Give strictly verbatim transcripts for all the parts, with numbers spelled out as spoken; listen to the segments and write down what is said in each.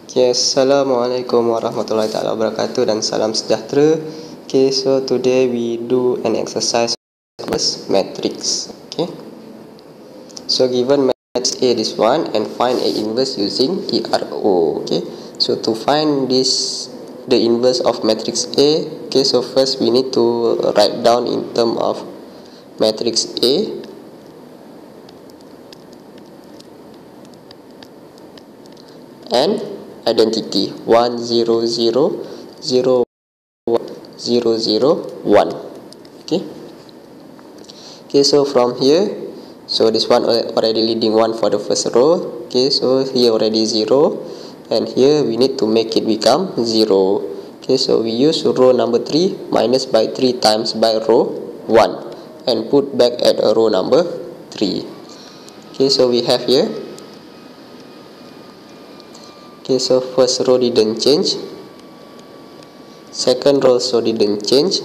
Okay, Assalamualaikum warahmatullahi taala wabarakatuh dan salam sejahtera. Okay, so today we do an exercise with matrix. Okay, so given matrix A this one and find A inverse using E R O. Okay, so to find this the inverse of matrix A, okay, so first we need to write down in term of matrix A. And identity one zero zero zero zero zero one. Okay, okay, so from here, so this one already leading one for the first row. Okay, so here already zero, and here we need to make it become zero. Okay, so we use row number three minus by three times by row one and put back at a row number three. Okay, so we have here, okay, so first row didn't change, second row so didn't change,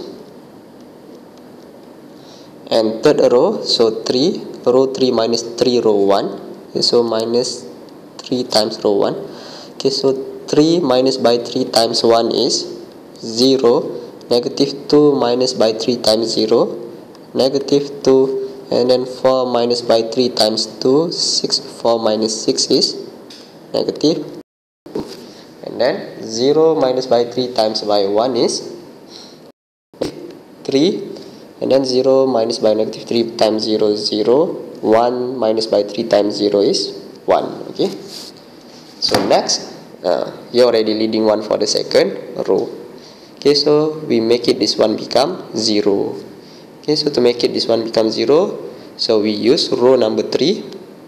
and third row, so three, row three minus three row one. Okay, so minus three times row one. Okay, so three minus by three times one is zero, negative two minus by three times zero, negative two, and then four minus by three times two, six, four minus six is negative, and then zero minus by three times by one is three, and then zero minus by negative three times zero, zero, one minus by three times zero is one. Okay, so next, uh, you're already leading one for the second row. Okay, so we make it this one become zero. Okay, so to make it this one become zero, so we use row number three.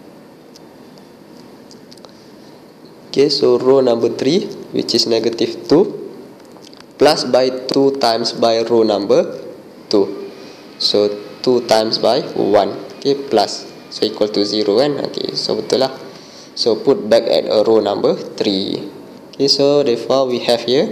Okay, so row number three, which is negative two, plus by two times by row number two. So two times by one. Okay, plus, so equal to zero kan. Okay, so betul lah. So put back at a row number three. Okay, so therefore we have here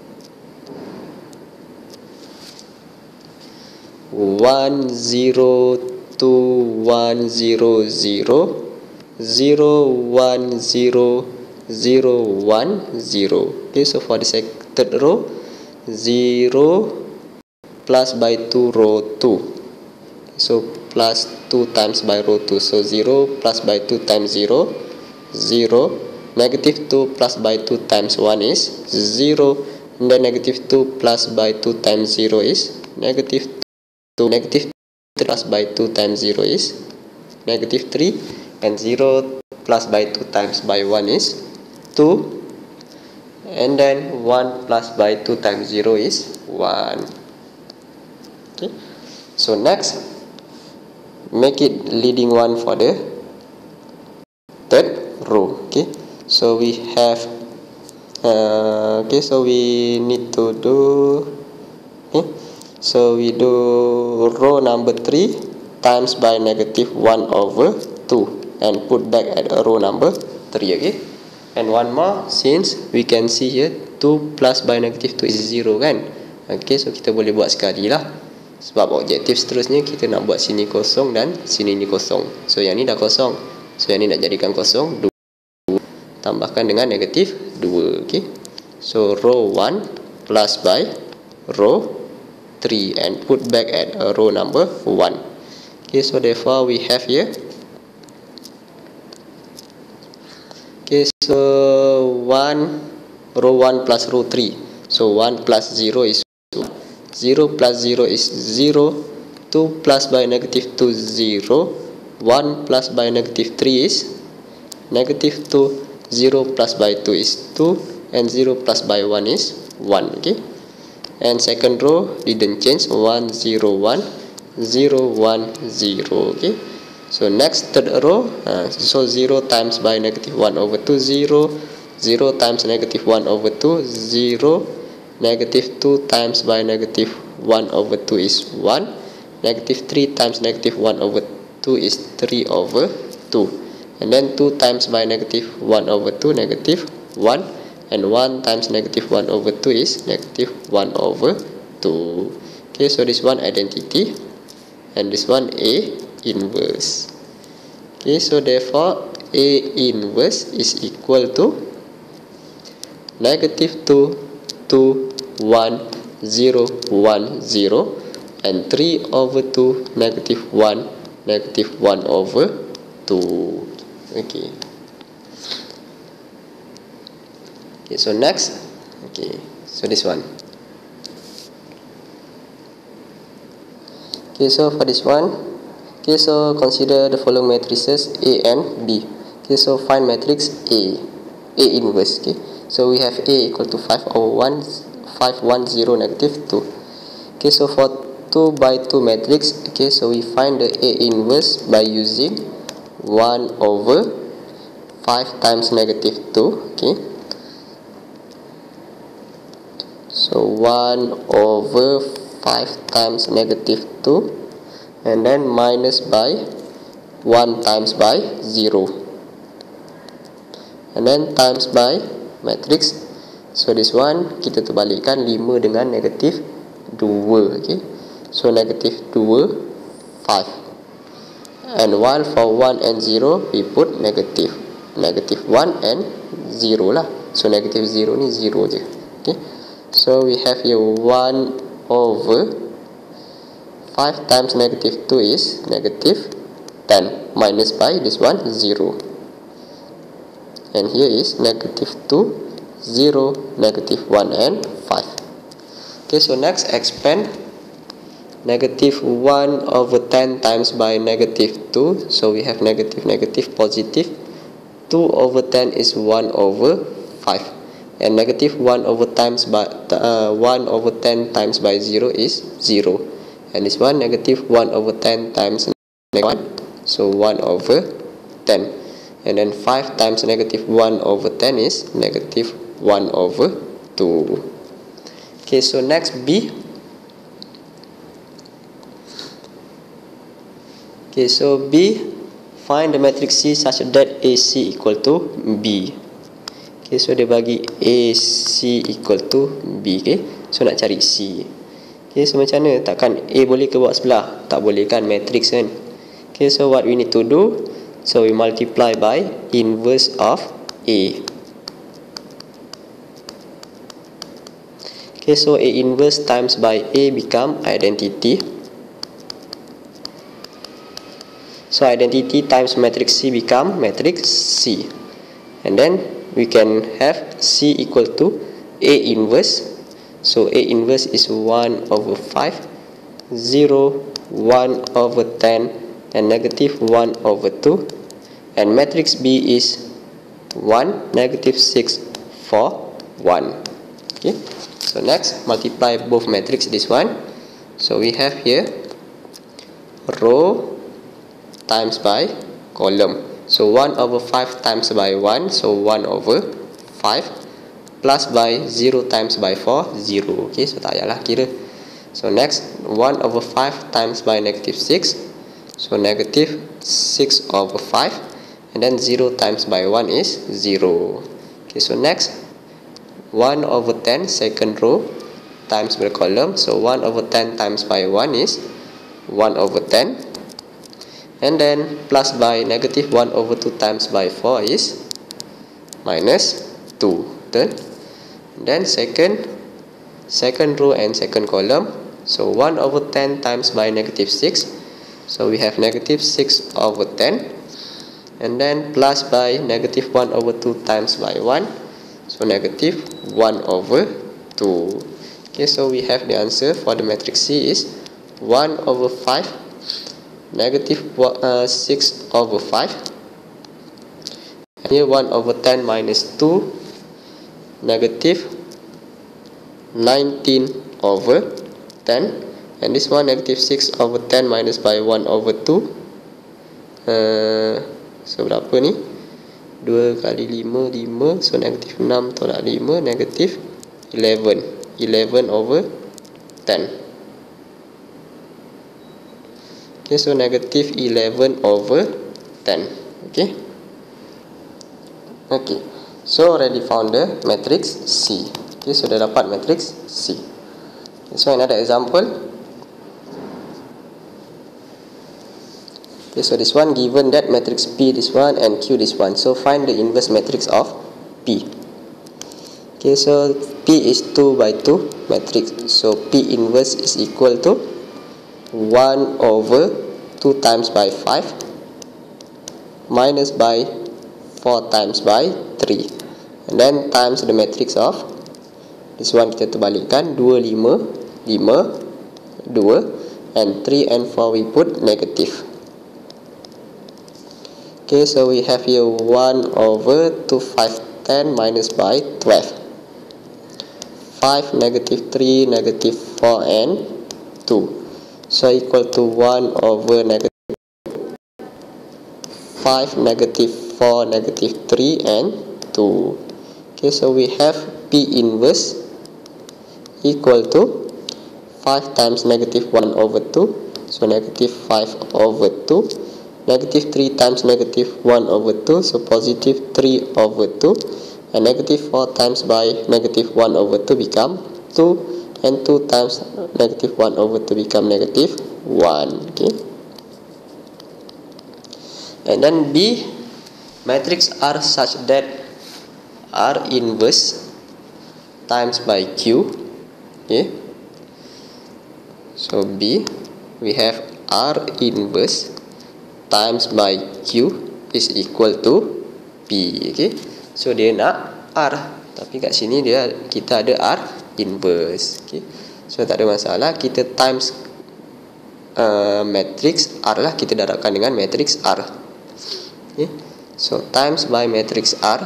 one zero two one zero zero zero one zero zero one zero. Okay, so for the third row, zero plus by two row two, so plus two times by row two, so zero plus by two times zero, zero, negative two plus by two times one is zero, and then negative two plus by two times zero is negative two, negative three plus by two times zero is negative three, and zero plus by two times by one is two, and then one plus by two times zero is one. Okay, so next, make it leading one for the third row. Okay, so we have uh, okay, so we need to do, okay, so we do row number three times by negative one over two and put back at a row number three. Okay, and one more, since we can see here two plus by negative two is zero kan. Okay, so kita boleh buat sekali lah, sebab objektif seterusnya kita nak buat sini kosong dan sini ni kosong. So yang ni dah kosong, so yang ni nak jadikan kosong, dua, tambahkan dengan negatif dua. Okay, so row one plus by row three and put back at a row number one. Okay, so therefore we have here, okay, so one, row one plus row three, so one plus zero is zero plus zero is zero, two plus by negative two, zero, one plus by negative three is negative two, zero plus by two is two, and zero plus by one is one. Okay, and second row didn't change, one zero one zero one zero. Okay, so next third row, uh, so zero times by negative one over two, zero, zero times negative one over two, zero, negative two times by negative one over two is one, negative three times negative one over two is three over two, and then two times by negative one over two, negative one, and one times negative one over two is negative one over two. Okay, so this one identity, and this one A inverse. Okay, so therefore A inverse is equal to negative two, two, one, zero, one, zero, and three over two, negative one, negative one over two. Okay. Okay, so next, okay, so this one. Okay, so for this one, okay, so consider the following matrices A and B. Okay, so find matrix A, A inverse. Okay, so we have A equal to five over one, five, one, zero, negative two. Okay, so for two by two matrix, okay, so we find the A inverse by using one over five times negative two. Okay, so one over five times negative two, and then minus by one times by zero, and then times by matrix. So this one kita terbalikkan lima dengan negatif dua. Okay, so negatif dua, five, and while for one and zero we put negative negative one and zero lah. So negative zero ni zero je. Okay, so we have here one over five times negative two is negative ten, minus by this one zero, and here is negative two, zero, negative one, and five. Okay, so next expand negative one over ten times by negative two. So we have negative, negative, positive. two over ten is one over five, and negative one over times by uh, one over ten times by zero is zero, and this one negative one over ten times negative one, so one over ten, and then five times negative one over ten is negative one over two. Okay, so next B. Okay, so B, find the matrix C such that A C equal to B. Okay, so dia bagi A C equal to B. Okay, so nak cari C. Okay, so macam mana? Takkan A boleh ke bawah sebelah? Tak boleh kan, matrix kan. Okay, so what we need to do, so we multiply by inverse of A. Okay, so A inverse times by A become identity. So identity times matrix C become matrix C, and then we can have C equal to A inverse. So A inverse is one over five, zero, one over ten, and negative one over two, and matrix B is one, negative six, four, one. Okay, so next multiply both matrix this one. So we have here row times by column. So one over five times by one, so one over five, plus by zero times by four, zero. Okay, so tak payahlah kira. So next one over five times by negative six, so negative six over five, and then zero times by one is zero. Okay, so next one over ten second row times by column, so one over ten times by one is one over ten, and then plus by negative one over two times by four is minus two. Then, then second second row and second column, so one over ten times by negative six, so we have negative six over ten, and then plus by negative one over two times by one, so negative one over two. Okay, so we have the answer for the matrix C is one over five, negative uh, six over five, and here one over ten minus two, negative nineteen over ten, and this one negative six over ten minus by one over two, uh, so berapa ni? dua kali lima, lima, so negatif enam tolak lima, negatif eleven, eleven over ten. Okay, so negative eleven over ten. Okay, okay, so already found the matrix C. Okay, so dah dapat matrix C. Okay, so another example. Okay, so this one given that matrix P this one and Q this one, so find the inverse matrix of P. Okay, so P is two by two matrix, so P inverse is equal to one over two times by five minus by four times by three, and then times the matrix of this one, kita terbalikkan, dua, lima, lima, dua, and three and four we put negative. Okay, so we have here one over two, five, ten minus by twelve, five, negative three, negative four, and two, so equal to one over negative five, negative four, negative three, and two. Okay, so we have P inverse equal to five times negative one over two, so negative five over two, negative three times negative one over two, so positive three over two, and negative four times by negative one over two become two, and two times negative one over two become negative one. Okay, and then B, matrix R such that R inverse times by Q. Okay, so B, we have R inverse times by Q is equal to P. Okay, so dia nak R, tapi kat sini dia kita ada R inverse. Okay, so tak ada masalah, kita times uh, matrix R lah, kita darabkan dengan matrix R. Okay, so times by matrix R,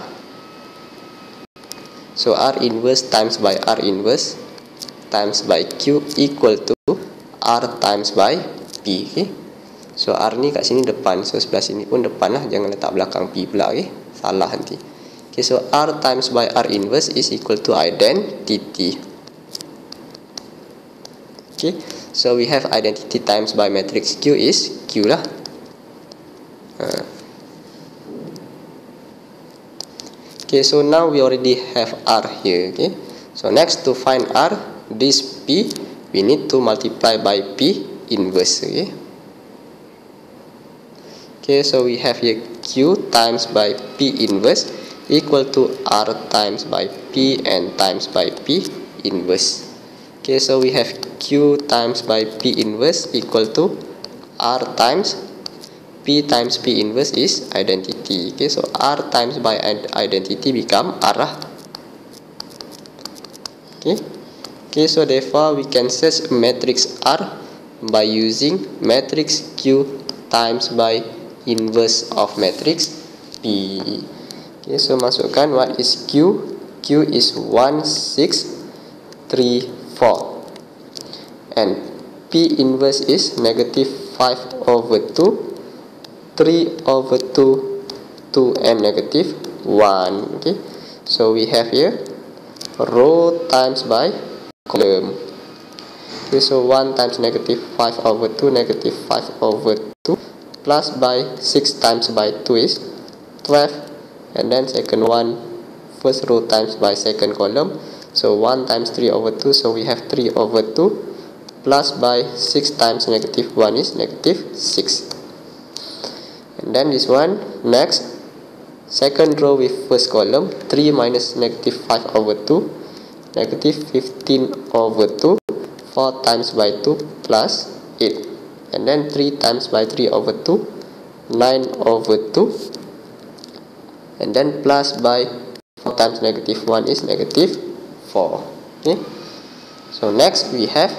so R inverse times by R inverse times by Q equal to R times by P. Okay, so R ni kat sini depan, so sebelah sini pun depan lah, jangan letak belakang P pula. Okay, salah nanti. Okay, so R times by R inverse is equal to identity. Okay, so we have identity times by matrix Q is Q lah. uh. Okay, so now we already have R here. Okay, so next to find R, this P we need to multiply by P inverse. Okay, okay, so we have here Q times by P inverse equal to R times by P and times by P inverse. Okay, so we have Q times by P inverse equal to R times P times P inverse is identity. Okay, so R times by identity become R lah. Okay, okay, so therefore we can search matrix R by using matrix Q times by inverse of matrix P. Okay, so masukkan what is Q. Q is one, six, three, four, and P inverse is negative five over two, three over two, two, and negative one. Okay, so we have here row times by column. Okay, so one times negative five over two, negative five over two, plus by six times by two is twelve, and then second one, first row times by second column, so one times three over two, so we have three over two, plus by six times negative one is negative six. And then this one, next, second row with first column, three minus negative five over two, negative fifteen over two, four times by two plus eight, and then three times by three over two, nine over two, and then plus by four times negative one is negative four. Okay, so next we have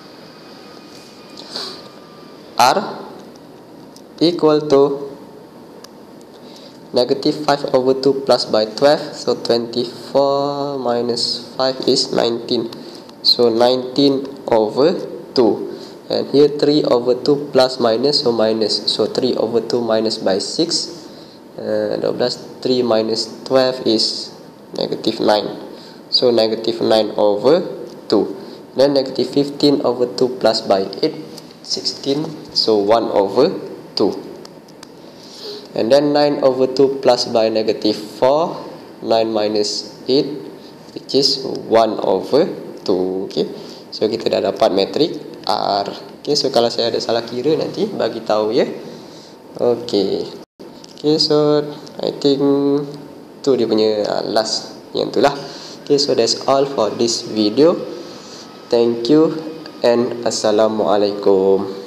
R equal to negative five over two plus by twelve, so twenty-four minus five is nineteen, so nineteen over two, and here three over two plus minus, so minus, so three over two minus by six, uh, twelve, three minus twelve is negative nine, so negative nine over two, then negative fifteen over two plus by eight, sixteen, so one over two, and then nine over two plus by negative four, nine minus eight, which is one over two. Okay, so kita dah dapat matrik R. Okay, so kalau saya ada salah kira nanti bagi tahu ya. Okay, okay, so I think tu dia punya uh, last yang tu lah. Okay, so that's all for this video. Thank you and assalamualaikum.